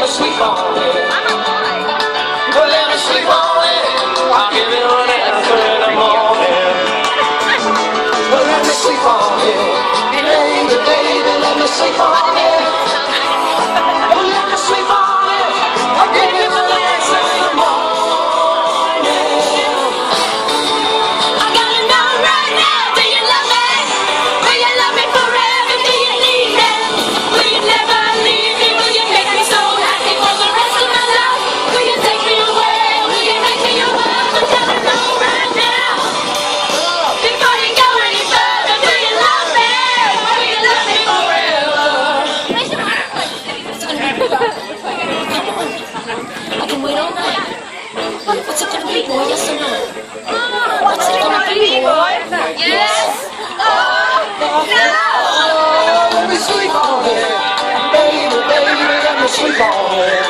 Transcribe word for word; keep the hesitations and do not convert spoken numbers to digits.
sleep on it. Well, let me sleep on it. I'll give you an answer in the morning. Well, let me sleep on it. Baby, baby, let me sleep on it. Well, let me sleep on it. I'll give you an answer in the morning. I gotta know right now, do you love me? Will you love me forever? Do you need me? Will you never leave me? Will you make me so happy for the rest of my life? Will you take me away? Will you make me your wife? I gotta know right now, before you go any further. Do you love me? Will you love me forever? I can wait all night. What's it gonna be, boy? Yes or no? What's it gonna be, boy? Yes. Oh, no. Let me sleep on it. Baby, baby, let me sleep on it.